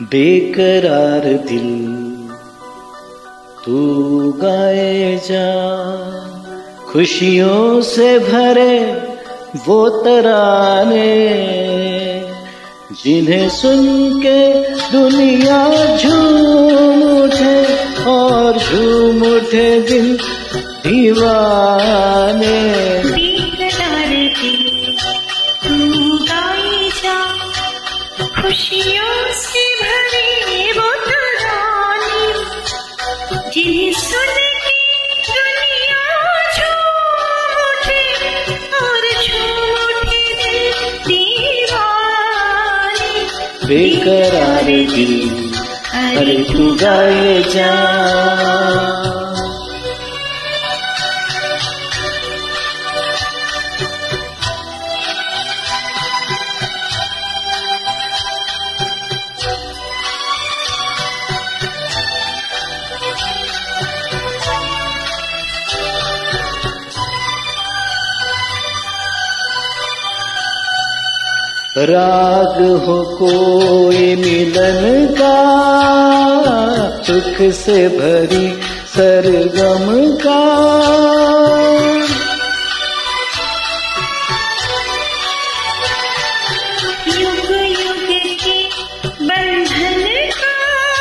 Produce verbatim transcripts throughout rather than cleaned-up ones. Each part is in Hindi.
बेकरार दिल तू गाए जा, खुशियों से भरे वो तराने जिन्हें सुन के दुनिया झूम उठे और झूम उठे दिल दीवाने। बेकरार दिल तू गाए जा, खुशियों से भरे वो तराने जिन्हें सुन के दुनिया झूम उठे और झूम उठे दिल दीवाने। बेकरार दिल अरे तू गाए जा। राग हो कोई मिलन का, सुख से भरी सरगम का, युग युग के बंधन का,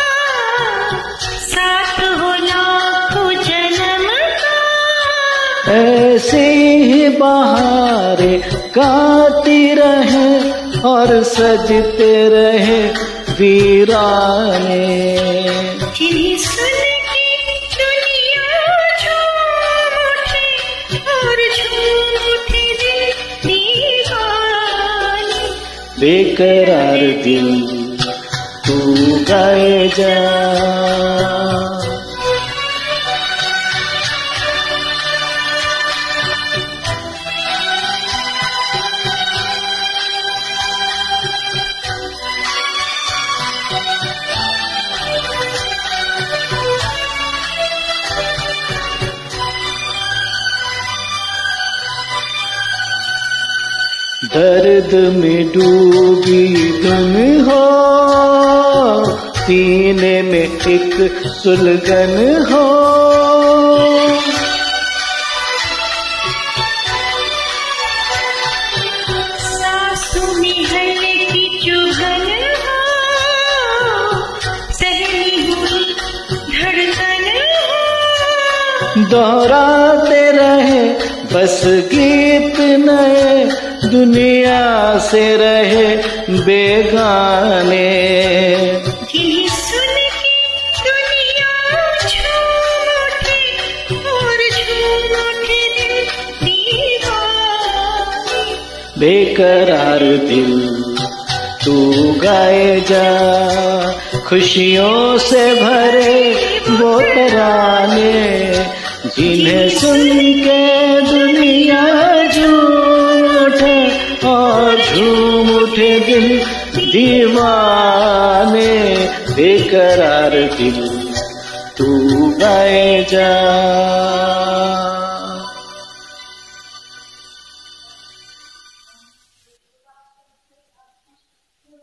साथ हो लाखों जन्म का। ऐसे ही बहारें गाती रहे और सजते रहे वीराने, जिन्हें सुन के दुनिया झूम उठे और झूम उठे दिल दीवाने। बेकरार दिल तू गाए जा। दर्द में डूबी तुम हो, सीने में एक सुलगन हो, सांसों में हल्की चुभन हो, सहमी हुई धड़कन हो। दोहराते रहे बस गीत नए, दुनिया से रहे बेगाने, जिन्हें सुन के दुनिया झूम उठे और झूम उठे दिल दीवाने। बेकरार दिल तू गाए जा, खुशियों से भरे वो तराने जिन्हें सुन के दुनिया झूम उठे और झूम उठे दिल दीवाने। बेकरार दिल तू गाए जा।